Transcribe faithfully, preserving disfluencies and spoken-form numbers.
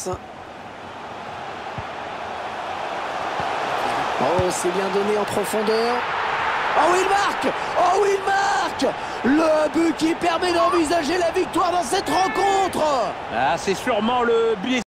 passe. Oh, c'est bien donné en profondeur. Oh, il marque! Oh, il marque! Le but qui permet d'envisager la victoire dans cette rencontre! Ah, c'est sûrement le but